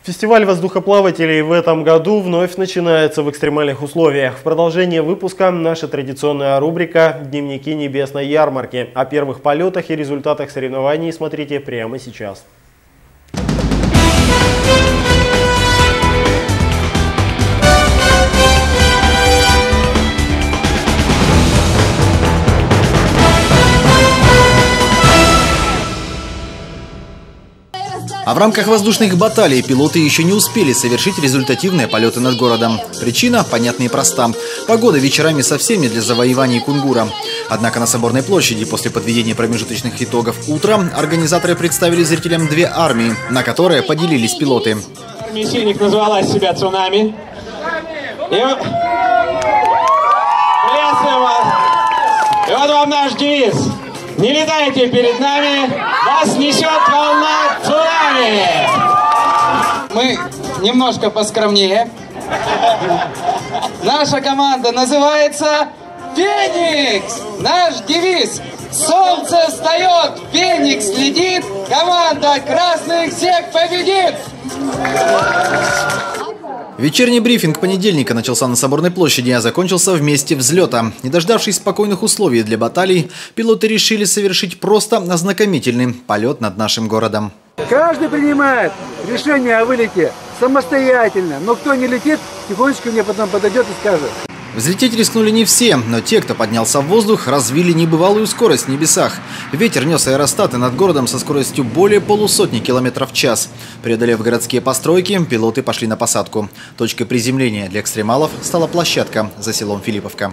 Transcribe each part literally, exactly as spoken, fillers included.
Фестиваль воздухоплавателей в этом году вновь начинается в экстремальных условиях. В продолжение выпуска наша традиционная рубрика «Дневники небесной ярмарки». О первых полетах и результатах соревнований смотрите прямо сейчас. А в рамках воздушных баталий пилоты еще не успели совершить результативные полеты над городом. Причина понятна и проста. Погода вечерами совсем не для завоевания Кунгура. Однако на Соборной площади после подведения промежуточных итогов утра организаторы представили зрителям две армии, на которые поделились пилоты. Армия синих называла себя «Цунами». И... Приветствуем вас! И вот вам наш девиз. Не летайте перед нами, вас несет волна цунами. Мы немножко поскромнее. Наша команда называется «Феникс». Наш девиз: солнце встает, Феникс летит, команда красных всех победит. Вечерний брифинг понедельника начался на Соборной площади, а закончился в месте взлета. Не дождавшись спокойных условий для баталий, пилоты решили совершить просто ознакомительный полет над нашим городом. Каждый принимает решение о вылете самостоятельно, но кто не летит, тихонечко мне потом подойдет и скажет. Взлететь рискнули не все, но те, кто поднялся в воздух, развили небывалую скорость в небесах. Ветер нес аэростаты над городом со скоростью более полусотни километров в час. Преодолев городские постройки, пилоты пошли на посадку. Точкой приземления для экстремалов стала площадка за селом Филипповка.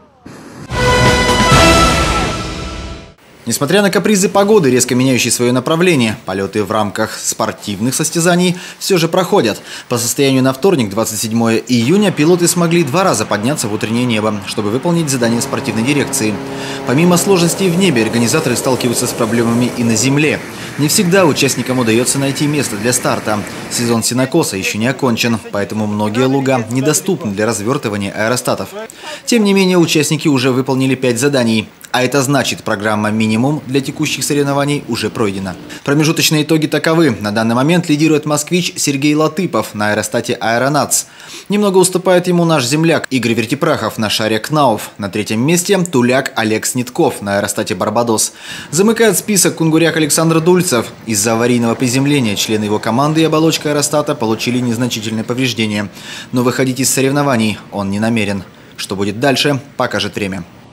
Несмотря на капризы погоды, резко меняющие свое направление, полеты в рамках спортивных состязаний все же проходят. По состоянию на вторник, двадцать седьмое июня, пилоты смогли два раза подняться в утреннее небо, чтобы выполнить задание спортивной дирекции. Помимо сложностей в небе, организаторы сталкиваются с проблемами и на земле. Не всегда участникам удается найти место для старта. Сезон сенокоса еще не окончен, поэтому многие луга недоступны для развертывания аэростатов. Тем не менее, участники уже выполнили пять заданий. А это значит, программа «Минимум» для текущих соревнований уже пройдена. Промежуточные итоги таковы. На данный момент лидирует москвич Сергей Латыпов на аэростате «Аэронатс». Немного уступает ему наш земляк Игорь Вертипрахов на шаре «Кнауф». На третьем месте туляк Олег Снитков на аэростате «Барбадос». Замыкает список кунгуряк Александр Дульцев. Из-за аварийного приземления члены его команды и оболочка аэростата получили незначительные повреждения. Но выходить из соревнований он не намерен. Что будет дальше, покажет время.